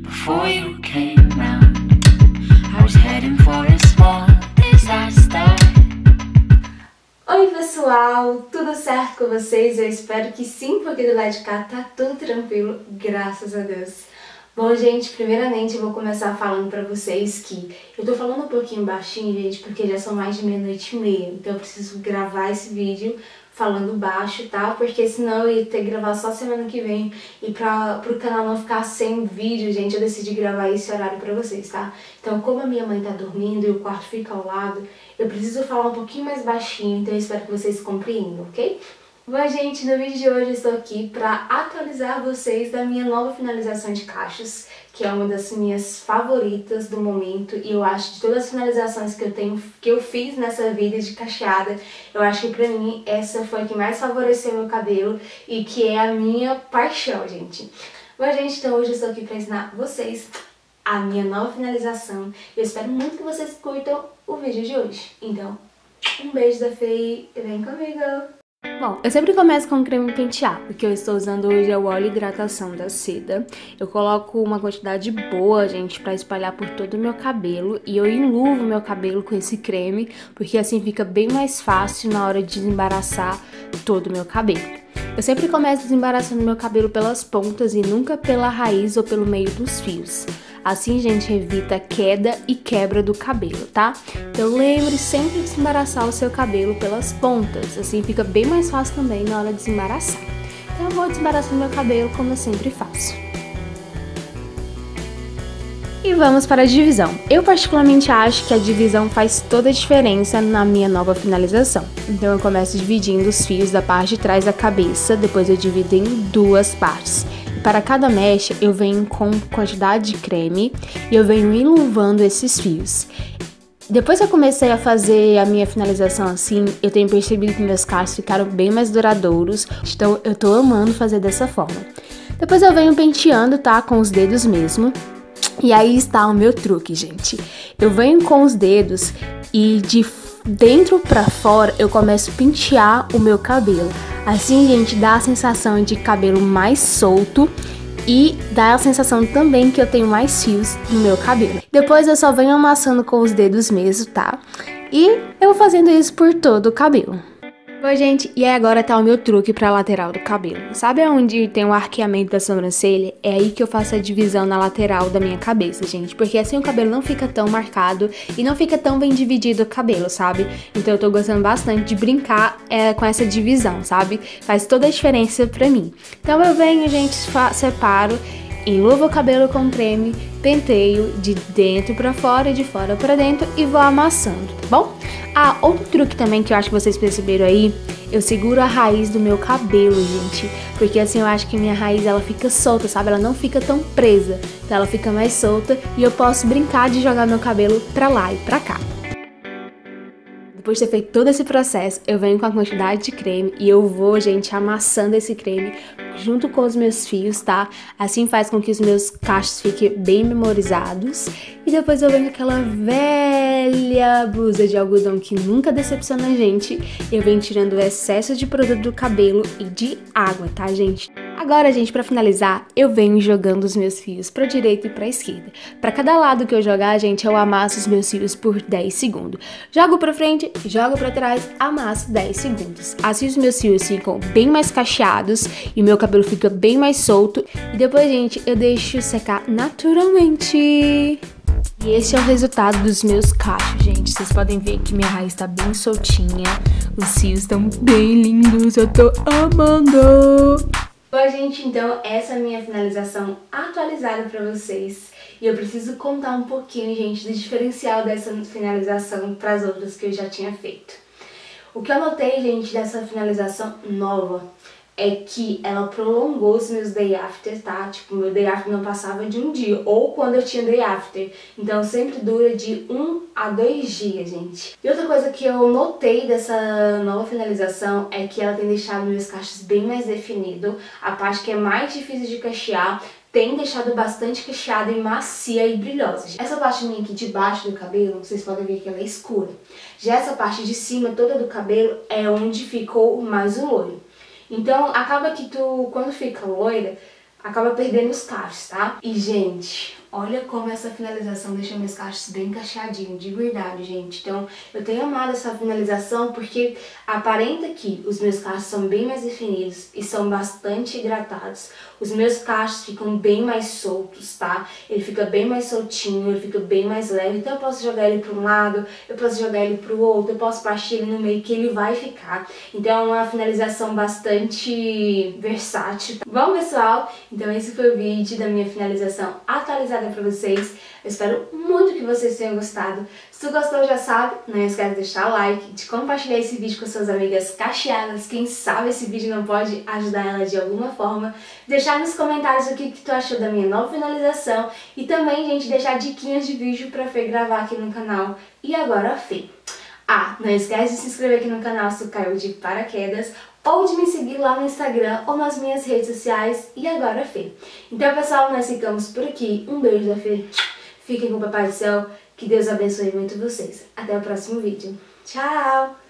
before you came round. I was heading for a small disaster. Oi pessoal, tudo certo com vocês? Eu espero que sim, porque do lado de cá tá tudo tranquilo, graças a Deus. Bom, gente, primeiramente eu vou começar falando pra vocês que eu tô falando um pouquinho baixinho, gente, porque já são mais de 00:30, então eu preciso gravar esse vídeo falando baixo, tá? Porque senão eu ia ter que gravar só semana que vem e pro canal não ficar sem vídeo, gente, eu decidi gravar esse horário pra vocês, tá? Então, como a minha mãe tá dormindo e o quarto fica ao lado, eu preciso falar um pouquinho mais baixinho, então eu espero que vocês compreendam, ok? Bom, gente, no vídeo de hoje eu estou aqui para atualizar vocês da minha nova finalização de cachos, que é uma das minhas favoritas do momento, e eu acho de todas as finalizações que eu fiz nessa vida de cacheada, eu acho que pra mim essa foi a que mais favoreceu meu cabelo e que é a minha paixão, gente. Bom, gente, então hoje eu estou aqui para ensinar vocês a minha nova finalização. Eu espero muito que vocês curtam o vídeo de hoje. Então, um beijo da Fê e vem comigo! Bom, eu sempre começo com creme penteado. O que eu estou usando hoje é o óleo hidratação da Seda. Eu coloco uma quantidade boa, gente, pra espalhar por todo o meu cabelo. E eu enluvo meu cabelo com esse creme, porque assim fica bem mais fácil na hora de desembaraçar todo o meu cabelo. Eu sempre começo desembaraçando meu cabelo pelas pontas e nunca pela raiz ou pelo meio dos fios. Assim, gente, evita queda e quebra do cabelo, tá? Então lembre sempre de desembaraçar o seu cabelo pelas pontas, assim fica bem mais fácil também na hora de desembaraçar. Então eu vou desembaraçando meu cabelo como eu sempre faço. E vamos para a divisão. Eu particularmente acho que a divisão faz toda a diferença na minha nova finalização. Então eu começo dividindo os fios da parte de trás da cabeça, depois eu divido em duas partes. Para cada mecha, eu venho com quantidade de creme e eu venho enluvando esses fios. Depois que eu comecei a fazer a minha finalização assim, eu tenho percebido que meus cachos ficaram bem mais duradouros, então eu tô amando fazer dessa forma. Depois eu venho penteando, tá? Com os dedos mesmo. E aí está o meu truque, gente. Eu venho com os dedos e de dentro pra fora eu começo a pentear o meu cabelo. Assim, gente, dá a sensação de cabelo mais solto e dá a sensação também que eu tenho mais fios no meu cabelo. Depois eu só venho amassando com os dedos mesmo, tá? E eu vou fazendo isso por todo o cabelo. Bom, gente, e agora tá o meu truque pra lateral do cabelo. Sabe onde tem o arqueamento da sobrancelha? É aí que eu faço a divisão na lateral da minha cabeça, gente. Porque assim o cabelo não fica tão marcado e não fica tão bem dividido o cabelo, sabe? Então eu tô gostando bastante de brincar com essa divisão, sabe? Faz toda a diferença pra mim. Então eu venho, gente, separo, enluvo o cabelo com creme, penteio de dentro pra fora e de fora pra dentro e vou amassando, tá bom? Ah, outro truque também que eu acho que vocês perceberam aí, eu seguro a raiz do meu cabelo, gente, porque assim eu acho que minha raiz ela fica solta, sabe? Ela não fica tão presa, então ela fica mais solta e eu posso brincar de jogar meu cabelo pra lá e pra cá. Depois de ter feito todo esse processo, eu venho com a quantidade de creme e eu vou, gente, amassando esse creme junto com os meus fios, tá? Assim faz com que os meus cachos fiquem bem memorizados. E depois eu venho com aquela velha blusa de algodão que nunca decepciona a gente. Eu venho tirando o excesso de produto do cabelo e de água, tá, gente? Agora, gente, pra finalizar, eu venho jogando os meus fios pra direita e pra esquerda. Pra cada lado que eu jogar, gente, eu amasso os meus fios por 10 segundos. Jogo pra frente, jogo pra trás, amasso 10 segundos. Assim os meus fios ficam bem mais cacheados e o meu cabelo fica bem mais solto. E depois, gente, eu deixo secar naturalmente. E esse é o resultado dos meus cachos, gente. Vocês podem ver que minha raiz tá bem soltinha. Os fios estão bem lindos, eu tô amando. Bom, gente, então essa é a minha finalização atualizada pra vocês. E eu preciso contar um pouquinho, gente, do diferencial dessa finalização para as outras que eu já tinha feito. O que eu notei, gente, dessa finalização nova é que ela prolongou os meus day after, tá? Tipo, meu day after não passava de um dia, ou quando eu tinha day after. Então sempre dura de 1 a 2 dias, gente. E outra coisa que eu notei dessa nova finalização é que ela tem deixado meus cachos bem mais definido. A parte que é mais difícil de cachear tem deixado bastante cacheada e macia e brilhosa. Essa parte minha aqui de baixo do cabelo, vocês podem ver que ela é escura. Já essa parte de cima toda do cabelo é onde ficou mais o loiro. Então, acaba que quando fica loira, acaba perdendo os cachos, tá? E, gente, olha como essa finalização deixa meus cachos bem encaixadinhos, de verdade, gente. Então, eu tenho amado essa finalização porque aparenta que os meus cachos são bem mais definidos e são bastante hidratados. Os meus cachos ficam bem mais soltos, tá? Ele fica bem mais soltinho, ele fica bem mais leve. Então, eu posso jogar ele para um lado, eu posso jogar ele para o outro, eu posso partir ele no meio que ele vai ficar. Então, é uma finalização bastante versátil. Bom, pessoal, então esse foi o vídeo da minha finalização atualizada para vocês. Eu espero muito que vocês tenham gostado. Se tu gostou, já sabe, não esquece de deixar o like, de compartilhar esse vídeo com suas amigas cacheadas. Quem sabe esse vídeo não pode ajudar ela de alguma forma. Deixar nos comentários o que tu achou da minha nova finalização. E também, gente, deixar diquinhas de vídeo pra Fê gravar aqui no canal. E agora, Fê. Não esquece de se inscrever aqui no canal se tu caiu de paraquedas, ou de me seguir lá no Instagram ou nas minhas redes sociais. E agora, Fê. Então, pessoal, nós ficamos por aqui. Um beijo da Fê. Fiquem com o Papai do Céu. Que Deus abençoe muito vocês. Até o próximo vídeo. Tchau!